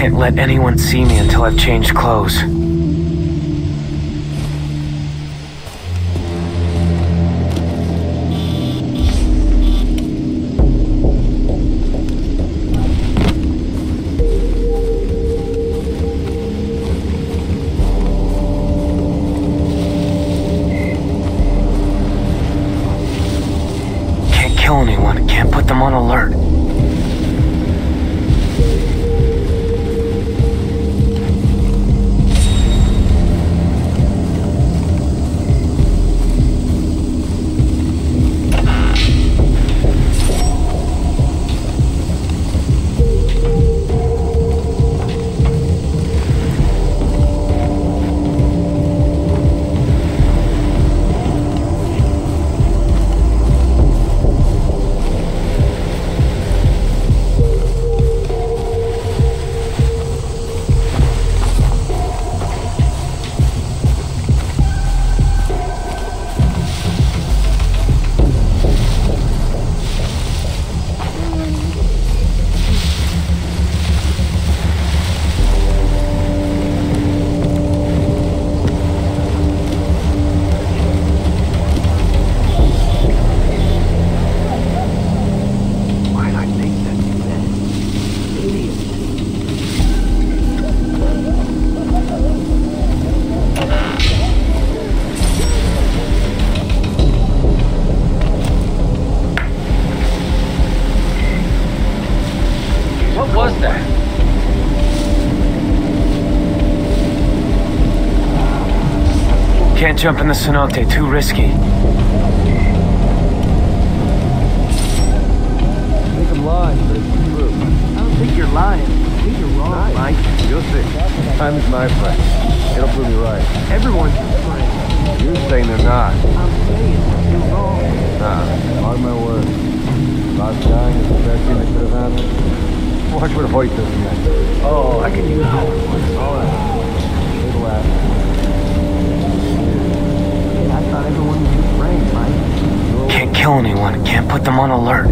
can't let anyone see me until I've changed clothes. Can't kill anyone, can't put them on alert. What was that? Can't jump in the cenote, too risky. I think I'm lying, but it's true. I don't think you're lying. I think you're wrong, Mike. You'll see. Time is my friend. It'll prove me right. Everyone's your friend. You're saying they're not. I'm saying you're wrong. Nah, mark my word. Last dying is the best thing that could have happened. Watch what Hoyt does next. Oh, I can use that one. All right. Big laugh. I thought everyone was your friend, Mike. Can't kill anyone, can't put them on alert.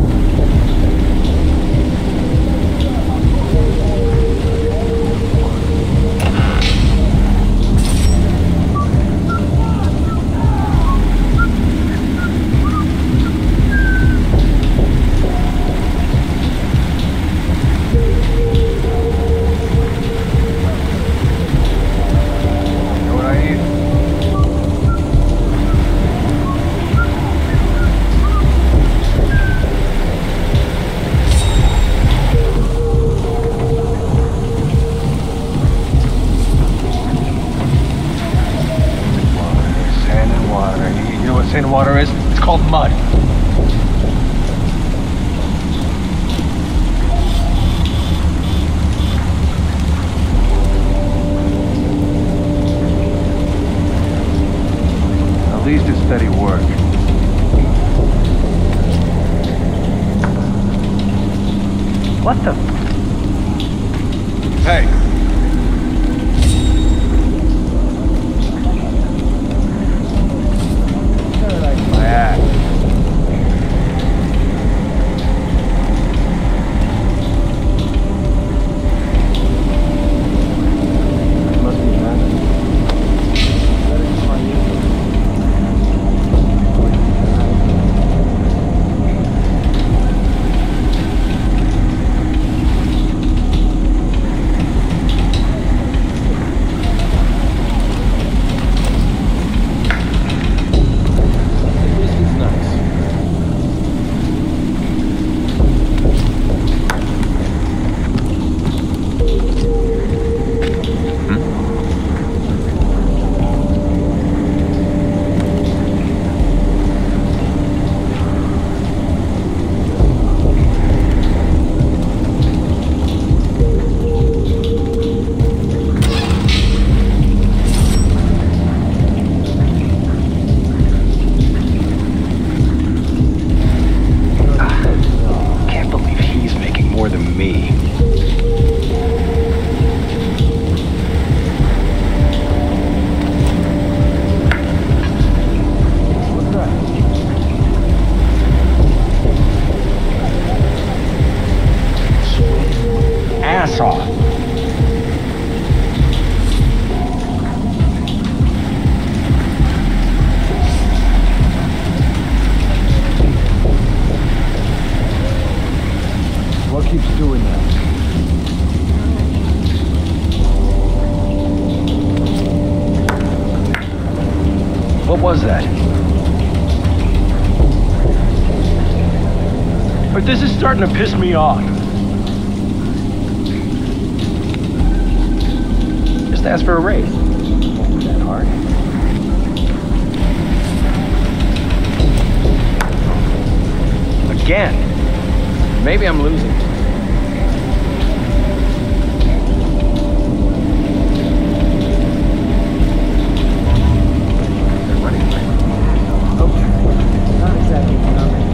Sand and water is? It's called mud. At least it's steady work. What the? Hey. My ass. Must be magic. was that? But this is starting to piss me off. Just ask for a raise. Won't be that hard. Again. Maybe I'm losing. They're running away. Okay. Not exactly coming.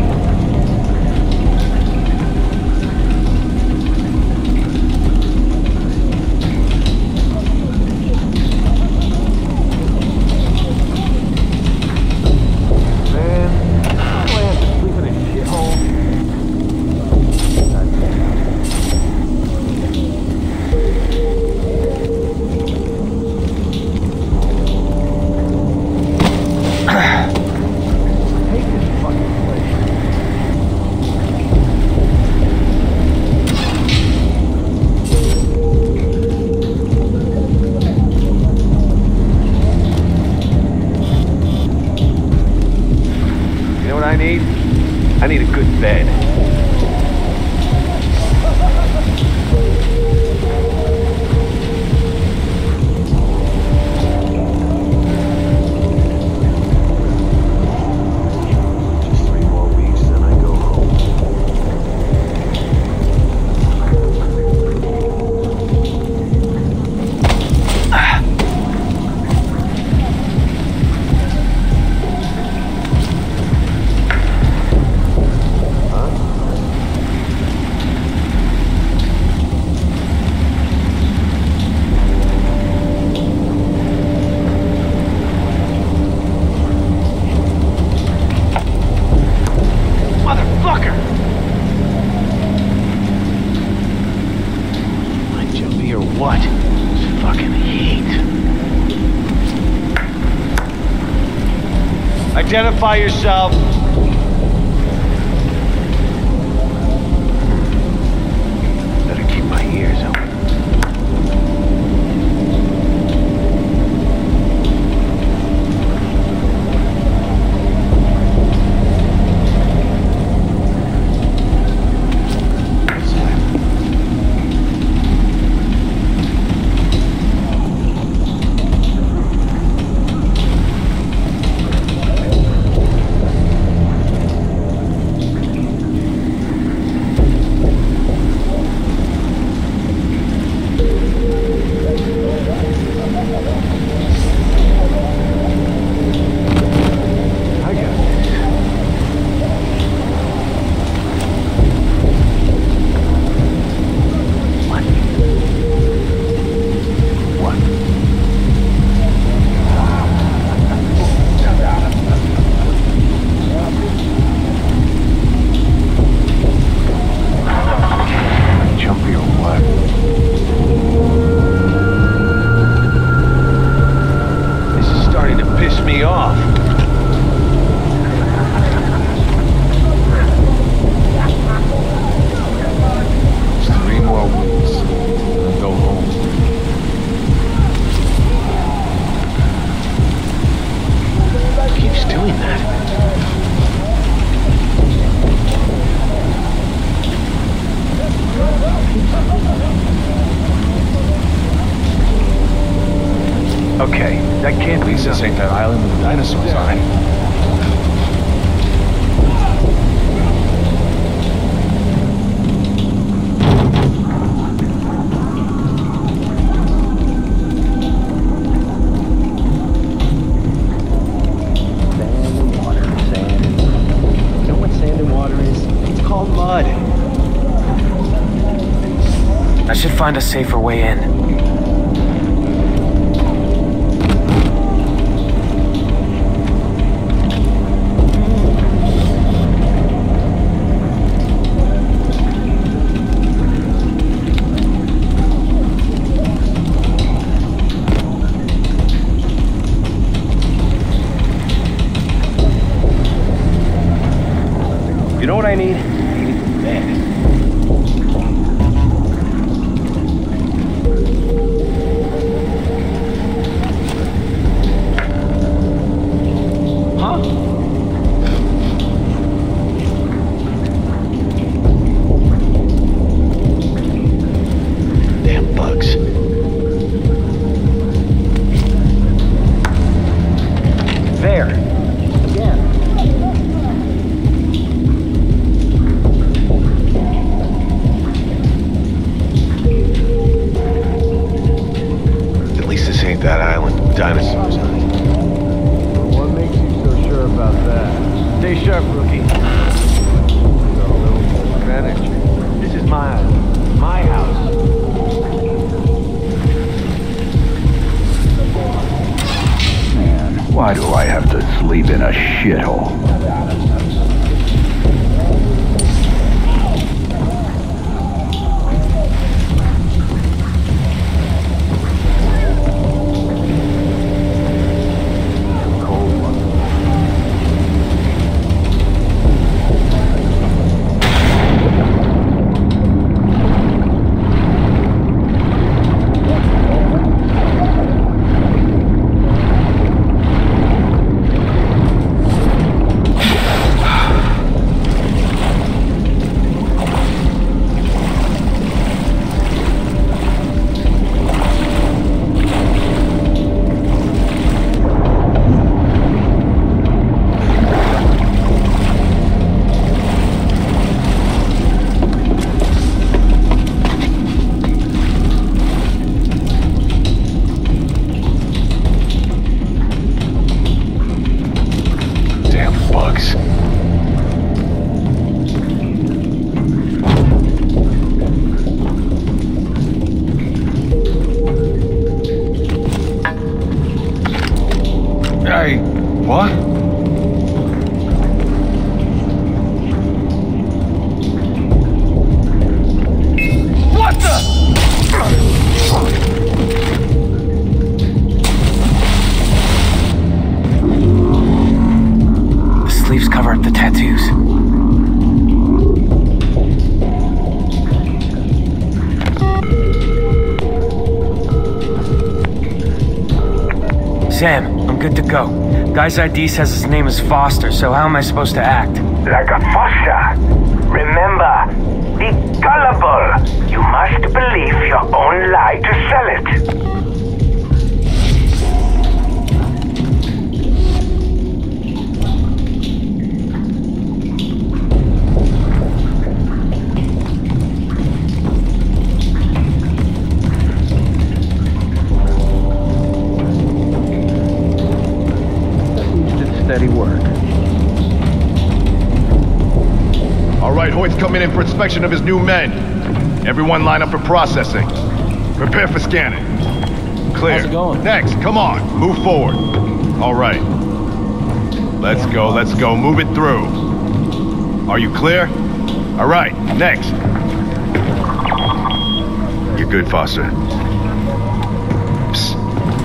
I need a good bed. Just 3 more weeks, then I go home. What? It's fucking heat. Identify yourself. Better keep my ears open. Okay, that can't be. This ain't that island with the dinosaurs on it. I should find a safer way in. You know what I need? I need a bed. Advantage. This is my house. Man, why do I have to sleep in a shithole? Hey, what? What the? The sleeves cover up the tattoos. Sam, I'm good to go. Guy's ID says his name is Foster, so how am I supposed to act? Like a foster. Remember, be gullible. You must believe your own lie to sell it. Steady work. All right, Hoyt's coming in for inspection of his new men. Everyone line up for processing. Prepare for scanning. Clear. How's it going? Next, come on, move forward. All right. Let's go, move it through. Are you clear? All right, next. You're good, Foster. Psst.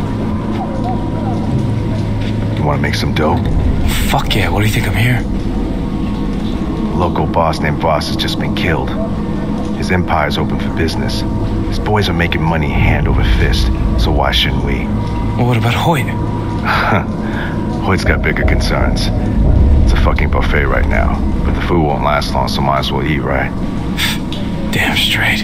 You wanna make some dough? Fuck yeah, what do you think I'm here? A local boss named Voss has just been killed. His empire's open for business. His boys are making money hand over fist, so why shouldn't we? Well, what about Hoyt? Hoyt's got bigger concerns. It's a fucking buffet right now, but the food won't last long, so might as well eat, right? Damn straight.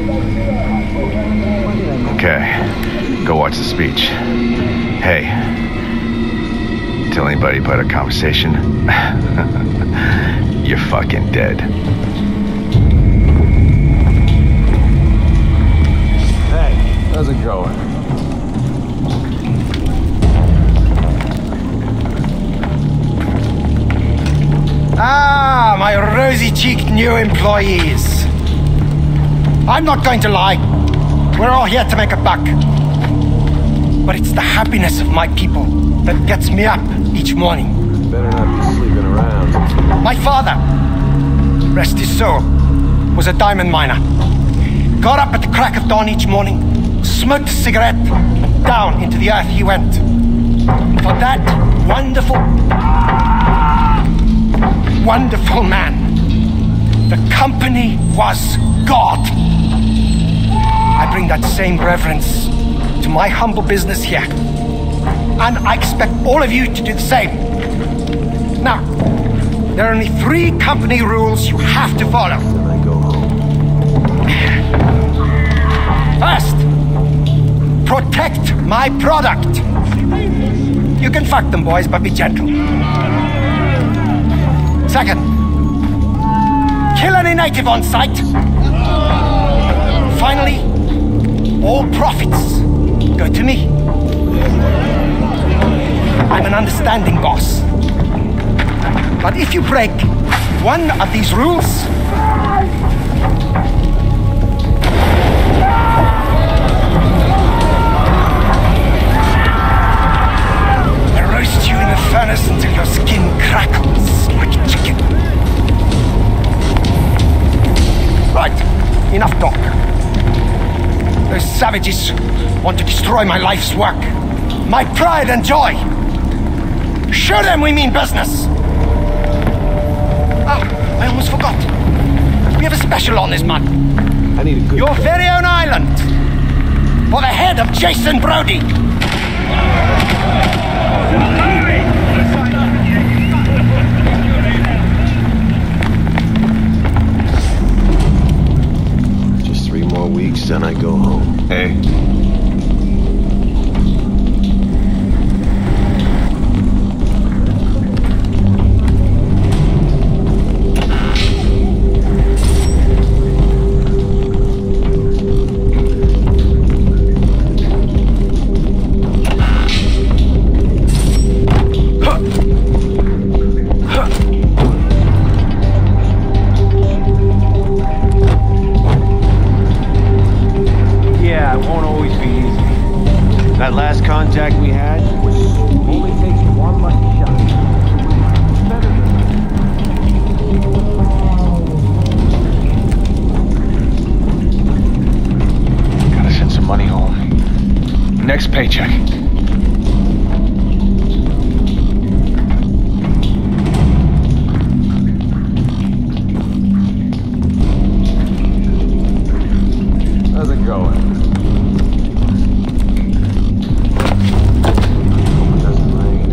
Okay, go watch the speech. Hey, tell anybody about our conversation, you're fucking dead. Hey, how's it going? Ah, my rosy-cheeked new employees. I'm not going to lie. We're all here to make a buck. But it's the happiness of my people that gets me up each morning. Better not be sleeping around. My father, rest his soul, was a diamond miner. Got up at the crack of dawn each morning, smoked a cigarette, and down into the earth he went. For that wonderful man, the company was God. I bring that same reverence to my humble business here. And I expect all of you to do the same. Now, there are only 3 company rules you have to follow. Then I go home. First, protect my product. You can fuck them, boys, but be gentle. Second, kill any native on sight. Finally, all profits go to me. I'm an understanding boss. But if you break, one of these rules? I roast you in the furnace until your skin crackles like chicken. Right, enough talk. Those savages want to destroy my life's work, my pride and joy. Show them we mean business. Ah, I almost forgot. We have a special on this month. I need a good Your very own island. For the head of Jason Brody. Just 3 more weeks, then I go home. Hey. Yeah, it won't always be easy. That last contact we had was only takes one lucky shot. Better than Gotta send some money home. Next paycheck. How's it going? Hope it doesn't rain.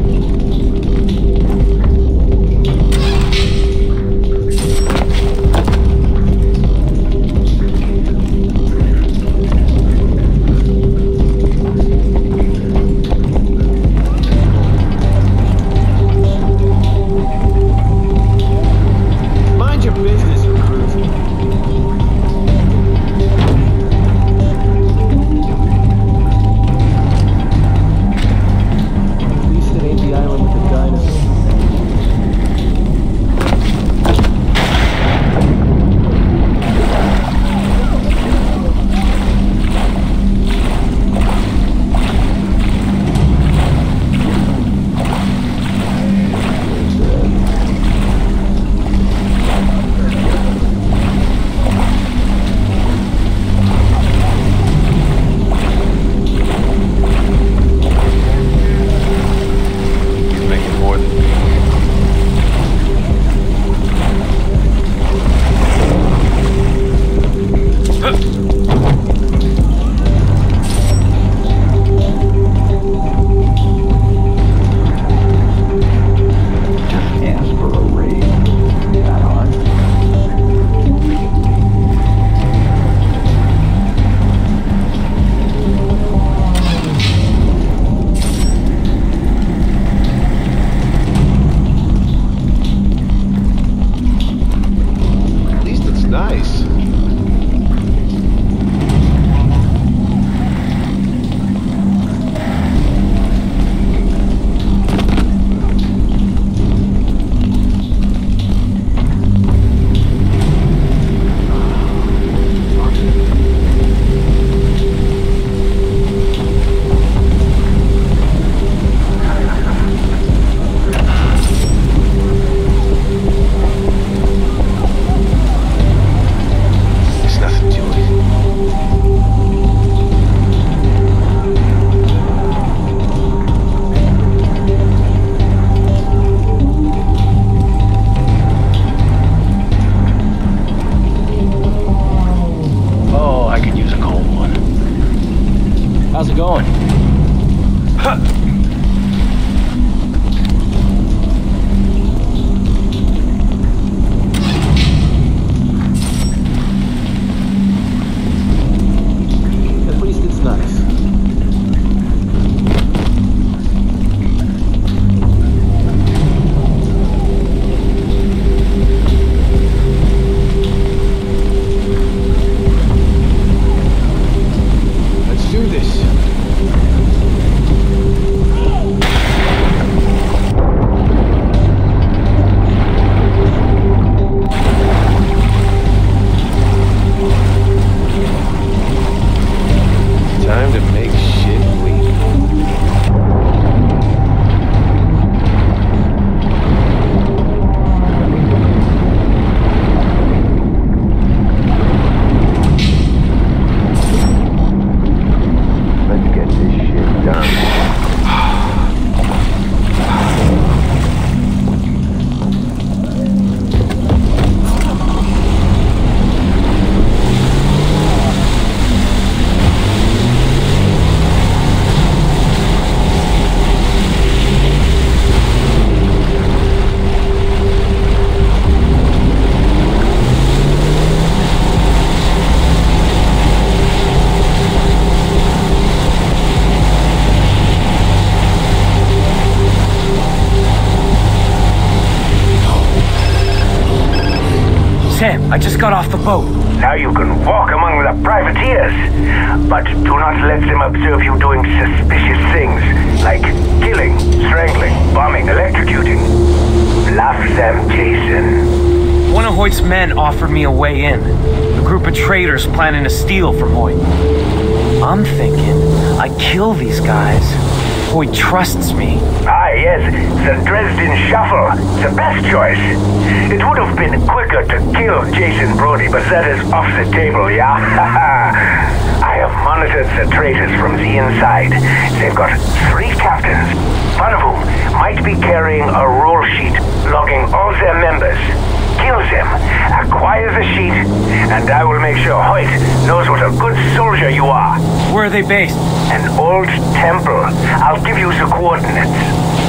Sam, I just got off the boat. Now you can walk among the privateers. But do not let them observe you doing suspicious things, like killing, strangling, bombing, electrocuting. Bluff them, Jason. One of Hoyt's men offered me a way in. A group of traders planning to steal from Hoyt. I'm thinking I kill these guys. Hoyt trusts me. Ah, yes, the Dresden Shuffle. The best choice. It would have been quicker to kill Jason Brody, but that is off the table, yeah? I have monitored the traitors from the inside. They've got 3 captains, one of whom might be carrying a roll sheet logging all their members. Kill them, acquire the sheet, and I will make sure Hoyt knows what a good soldier you are. Where are they based? An old temple. I'll give you the coordinates.